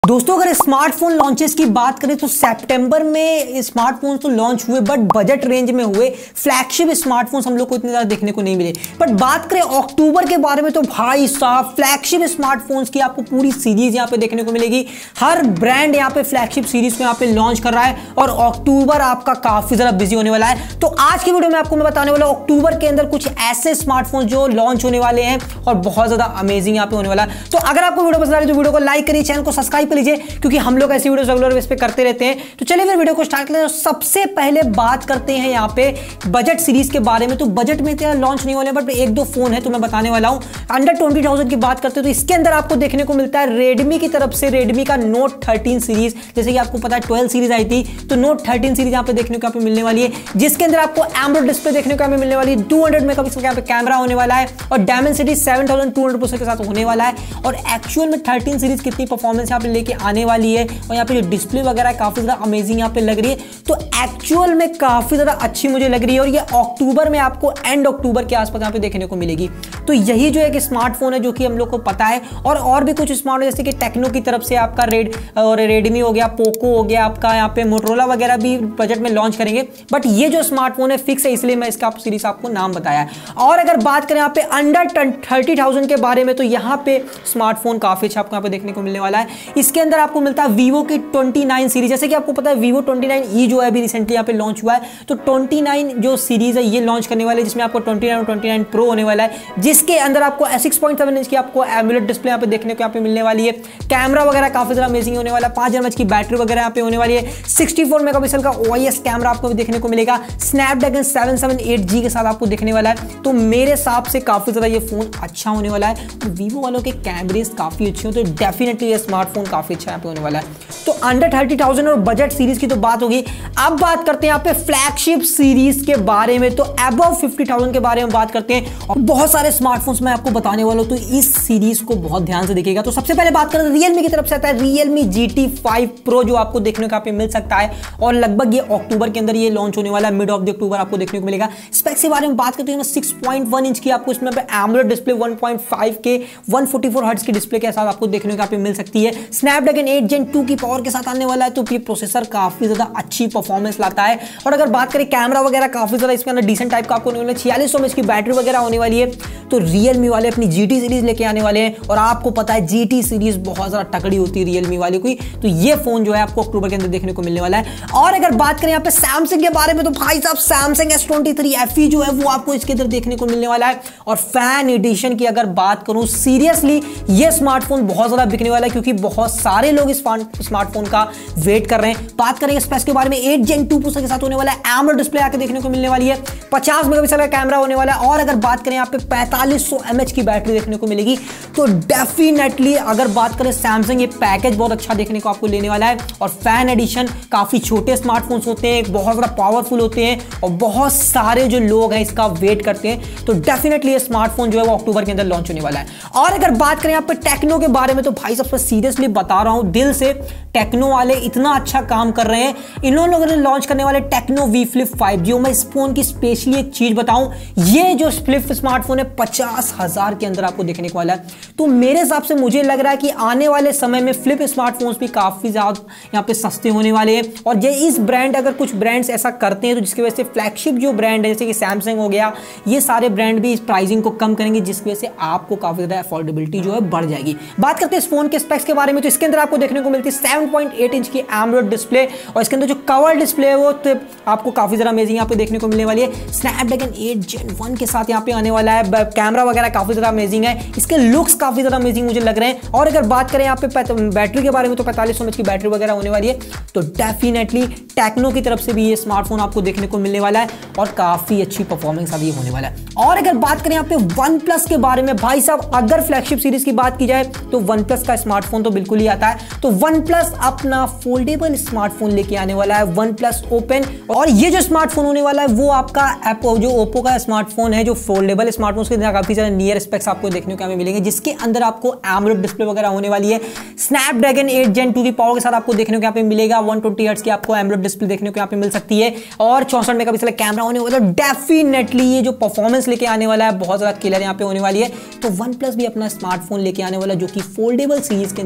दोस्तों अगर smartphone launches की बात करें तो सितंबर में स्मार्टफोन तो लॉन्च हुए बट बजट रेंज में हुए। फ्लैगशिप स्मार्टफोन्स हम लोग को इतने ज़्यादा देखने को नहीं मिले। बट बात करें अक्टूबर के बारे में तो भाई साहब फ्लैगशिप स्मार्टफोन्स की आपको पूरी सीरीज यहाँ पे देखने को मिलेगी। हर ब्रांड यहाँ पे फ्लैगशिप सीरीज को यहाँ पे लॉन्च कर रहा है और अक्टूबर आपका काफ़ी ज़्यादा बिजी होने वाला है। तो आज की वीडियो में आपको मैं बताने वाला हूँ अक्टूबर के अंदर कुछ ऐसे स्मार्टफोन जो लॉन्च होने वाले हैं और बहुत ज़्यादा अमेजिंग यहाँ पे होने वाला है। तो अगर आपको वीडियो पसंद आ रही है तो वीडियो को लाइक करिए, चैनल को सब्सक्राइब कर लीजिए क्योंकि हम लोग ऐसी वीडियो रेगुलर बेस पे करते रहते हैं। तो चलिए फिर वीडियो को स्टार्ट करते हैं। सबसे पहले बात करते हैं यहाँ पे बजट सीरीज के बारे में। तो बजट में क्या लॉन्च नहीं होने बट एक दो फोन है तो मैं बताने वाला हूँ। अंडर 20,000 की बात करते हैं तो इसके अंदर आपको देखने को मिलता है रेडमी की तरफ से रेडमी का नोट 13 सीरीज। जैसे कि आपको पता है 12 सीरीज आई थी तो नोट 13 सीरीज यहाँ पे देखने को मिलने वाली है, जिसके अंदर आपको एमोलेड डिस्प्ले देखने को मिलने वाली है। 200 मेगापिक्सल का कैमरा होने वाला है और डायमेंसिटी 7200 प्रोसेसर के साथ होने वाला है। और एक्चुअल में 13 सीरीज कितनी परफॉर्मेंस यहाँ पे लेके आने वाली है और यहाँ पे जो डिस्प्ले वगैरह है काफी ज्यादा अमेजिंग यहाँ पे लग रही है। तो एक्चुअल में काफी ज्यादा अच्छी मुझे लग रही है और ये अक्टूबर में आपको एंड अक्टूबर के आसपास यहाँ पे देखने को मिलेगी। तो यही जो एक स्मार्टफोन है जो कि हम लोग को पता है। और भी कुछ स्मार्टफोन जैसे कि टेक्नो की तरफ से आपका रेडमी हो गया, पोको हो गया, आपका यहाँ पे मोटरोला वगैरह भी बजट में लॉन्च करेंगे। बट ये जो स्मार्टफोन है फिक्स है, इसलिए मैं इसका सीरीज आपको नाम बताया है। और अगर बात करें यहाँ पे अंडर 30,000 के बारे में तो यहाँ पे स्मार्टफोन काफी अच्छा आपको यहाँ पे देखने को मिलने वाला है। इसके अंदर आपको मिलता है वीवो की 29 सीरीज। जैसे कि आपको पता है वीवो 29e जो है अभी रिसेंटली यहाँ पे लॉन्च हुआ है। तो 29 जो सीरीज है ये लॉन्च करने वाले, जिसमें आपको 29 और 29 प्रो होने वाला है, जिसके अंदर आपको 6.7 इंच की आपको एमोलेड डिस्प्ले यहाँ पे देखने को यहाँ पे मिलने वाली है। कैमरा वगैरह काफी ज्यादा अमेजिंग होने वाला है। 5000 mAh की बैटरी वगैरह यहाँ पे होने वाली है। 64 मेगापिक्सल का OIS कैमरा आपको भी देखने को मिलेगा। स्नैपड्रैगन 778G के साथ आपको देखने वाला है। तो मेरे हिसाब से काफी ज्यादा ये फोन अच्छा होने वाला है। वीवो वालों के कैमरेज काफी अच्छे हो तो डेफिनेटली ये स्मार्टफोन काफी अच्छा यहाँ पे होने वाला है। तो अंडर 30,000 और बजट सीरीज की तो बात होगी। अब बात करते हैं यहाँ पे फ्लैगशिप सीरीज के बारे में। तो अबव 50,000 के बारे में बात करते हैं और बहुत सारे स्मार्टफोन्स मैं आपको बताने वाला हूं, तो इस सीरीज को बहुत ध्यान से देखिएगा। तो सबसे पहले बात करते हैं रियलमी की तरफ से आता है Realme GT 5 Pro जो आपको देखने को यहाँ पे मिल सकता है और लगभग ये अक्टूबर के अंदर ये लॉन्च होने वाला है। मिड ऑफ द अक्टूबर आपको देखने को मिलेगा। स्पेक्स के बारे में बात करते हैं 6.1 इंच की आपको इसमें एमोलेड डिस्प्ले 1.5 के 144 हर्ट्ज की डिस्प्ले के साथ आपको देखने को यहाँ पे मिल सकती है। स्नैपड्रैगन 8 Gen 2 की पावर के साथ आने वाला है। तो ये प्रोसेसर काफी ज्यादा अच्छी परफॉर्मेंस लाता है। और अगर बात करें कैमरा वगैरह काफी ज्यादा इसके अंदर डिसेंट टाइप का आपको 4600 mAh की बैटरी वगैरह होने वाली है। तो रियलमी वाले अपनी GT सीरीज लेके आने वाले हैं और आपको पता है GT सीरीज बहुत ज्यादा तगड़ी होती है रियलमी वाले की। तो ये फोन जो है आपको अक्टूबर के अंदर देखने को मिलने वाला है। और अगर बात करें यहाँ पे सैमसंग के बारे में तो भाई साहब सैमसंग S23 FE जो है वो आपको इसके अंदर देखने को मिलने वाला है। और फैन एडिशन की अगर बात करूं सीरियसली ये स्मार्टफोन बहुत ज्यादा बिकने वाला है क्योंकि बहुत सारे लोग इस स्मार्टफोन का वेट कर रहे हैं। बात करेंगे स्पेक्स के बारे में 8 Gen 2 प्रोसेसर के साथ होने वाला है। एमोलेड डिस्प्ले आके देखने को मिलने वाली है। 50 मेगापिक्सल का कैमरा होने वाला है। और अगर बात करें यहाँ पे 4500 mAh की बैटरी देखने को मिलेगी। तो डेफिनेटली अगर बात करें सैमसंग ये पैकेज बहुत अच्छा देखने को आपको लेने वाला है। और फैन एडिशन काफी छोटे स्मार्टफोन्स होते हैं, बहुत ज्यादा पावरफुल होते हैं और बहुत सारे जो लोग हैं इसका वेट करते हैं। तो डेफिनेटली ये स्मार्टफोन जो है वो अक्टूबर के अंदर लॉन्च होने वाला है। और अगर बात करें यहाँ पे टेक्नो के बारे में तो भाई सबसे सीरियसली बता रहा हूं दिल से, टेक्नो वाले इतना अच्छा काम कर रहे हैं। इन लोगों ने लॉन्च करने वाले टेक्नो V Flip 5 जो मैं इस फोन की स्पेशली एक चीज बताऊं, ये जो फ्लिप स्मार्टफोन है 50,000 के अंदर आपको देखने को वाला है। तो मेरे हिसाब से मुझे लग रहा है कि आने वाले समय में फ्लिप स्मार्टफोन्स भी काफी ज्यादा यहाँ पे सस्ते होने वाले हैं। और ये इस ब्रांड अगर कुछ ब्रांड्स ऐसा करते हैं तो जिसकी वजह से फ्लैगशिप जो ब्रांड है जैसे कि सैमसंग हो गया, ये सारे ब्रांड भी इस प्राइसिंग को कम करेंगे जिसकी वजह से आपको काफी ज्यादा अफोर्डेबिलिटी जो है बढ़ जाएगी। बात करते हैं इस फोन के स्पेक्स के बारे में तो इसके अंदर आपको देखने को मिलती है 7.8 इंच की एमोलेड डिस्प्ले और इसके अंदर जो कवर डिस्प्ले है वो तो आपको काफी ज्यादा अमेजिंग यहाँ पे देखने को मिलने वाली है। स्नैपड्रैगन 8 Gen 1 के साथ यहाँ पे आने वाला है। कैमरा वगैरह काफी ज्यादा अमेजिंग है। इसके लुक्स काफी ज्यादा अमेजिंग मुझे लग रहे हैं। और अगर बात करें यहाँ पे बैटरी के बारे में तो 4500 mAh की बैटरी वगैरह होने वाली है। तो डेफिनेटली टेक्नो की तरफ से भी ये स्मार्टफोन आपको देखने को मिलने वाला है और काफी अच्छी परफॉर्मेंस अभी होने वाला है। और अगर बात करें यहाँ पे OnePlus के बारे में भाई साहब अगर फ्लैगशिप सीरीज की बात की जाए तो OnePlus का स्मार्टफोन तो बिल्कुल ही आता है। तो OnePlus अपना फोल्डेबल स्मार्टफोन लेके आने वाला है OnePlus Open। और ये जो स्मार्टफोन होने वाला है वो आपका जो ओप्पो का स्मार्टफोन है जो फोल्डेबल स्मार्टफोन के काफी ज्यादा नियर स्पेक्स आपको देखने को मिलेंगे, जिसके अंदर आपको एमोलेड डिस्प्ले वगैरह होने वाली है। स्नैपड्रैगन 8 Gen 2 की पावर के साथ आपको देखने को यहाँ पे मिलेगा। 120 हर्ट्ज की आपको एमोलेड डिस्प्ले देखने को यहाँ पे मिल सकती है और 64 मेगापिक्सल कैमरा होने वाला है। डेफिनेटली ये जो परफॉर्मेंस लेके आने वाला है बहुत ज्यादा किलर यहाँ पे होने वाली है। तो OnePlus भी अपना स्मार्टफोन लेके आने वाला जो कि फोल्डेबल सीरीज के अंदर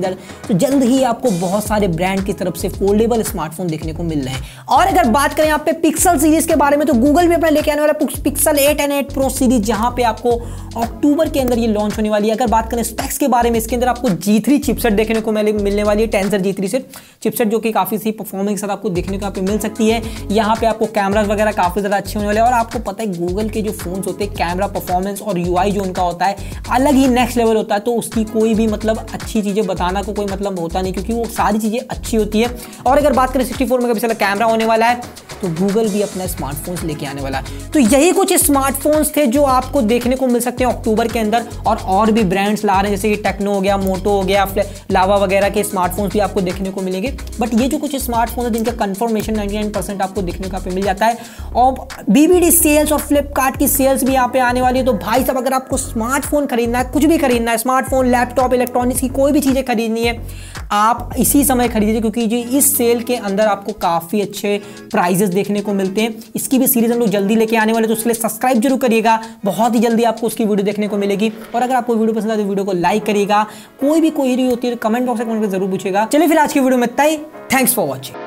तो जल्द ही आपको बहुत सारे ब्रांड की तरफ से फोल्डेबल स्मार्टफोन देखने को मिल रहे हैं। और अगर बात करें यहाँ पे पिक्सल सीरीज के बारे में, तो गूगल भी अपना लेके आने वाला पिक्सल 8 एंड 8 प्रो सीरीज, जहां पे आपको अक्टूबर के अंदर ये लॉन्च होने वाली है। अगर बात करें स्पेक्स के बारे में, इसके अंदर आपको G3 चिपसेट देखने को मिलने वाली है, टेंसर G3 से चिपसेट, जो कि काफी सी परफॉर्मेंस के साथ आपको देखने को यहाँ पे मिल सकती है। यहाँ पे आपको कैमरास वगैरह काफी ज्यादा अच्छे होने वाले हैं। और आपको पता है गूगल के जो फोन्स होते हैं, कैमरा परफॉर्मेंस और UI जो उनका होता है अलग ही नेक्स्ट लेवल होता है। तो उसकी कोई भी मतलब अच्छी चीजें बताना को कोई मतलब होता नहीं, क्योंकि वो सारी चीजें अच्छी होती है। और अगर बात करें 64 मेगापिक्सल का कैमरा होने वाला है, तो गूगल भी अपना स्मार्टफोन्स लेके आने वाला है। तो यही कुछ स्मार्टफोन्स थे जो आपको देखने को मिल सकते हैं अक्टूबर के अंदर। और भी ब्रांड्स ला रहे हैं, जैसे कि टेक्नो हो गया, मोटो हो गया, लावा वगैरह के स्मार्टफोन्स भी आपको देखने को मिलेंगे। बट ये जो कुछ स्मार्टफोन है जिनका कंफर्मेशन 99% आपको देखने को मिल जाता है। और BBD सेल्स और फ्लिपकार्ट की सेल्स भी यहाँ पे आने वाली है। तो भाई साहब, अगर आपको स्मार्टफोन खरीदना है, कुछ भी खरीदना है, स्मार्टफोन, लैपटॉप, इलेक्ट्रॉनिक्स की कोई भी चीजें खरीदनी है, आप इसी समय खरीदिए, क्योंकि जो इस सेल के अंदर आपको काफी अच्छे प्राइजेस देखने को मिलते हैं। इसकी भी सीरीज हम लोग जल्दी लेके आने वाले, तो इसलिए सब्सक्राइब जरूर करिएगा, बहुत ही जल्दी आपको उसकी वीडियो देखने को मिलेगी। और अगर आपको वीडियो पसंद आए तो वीडियो को लाइक करिएगा। कोई भी क्वेरी होती है तो कमेंट बॉक्स में कमेंट करके जरूर पूछेगा। चलिए फिर आज की वीडियो में इतना ही। Thanks for watching.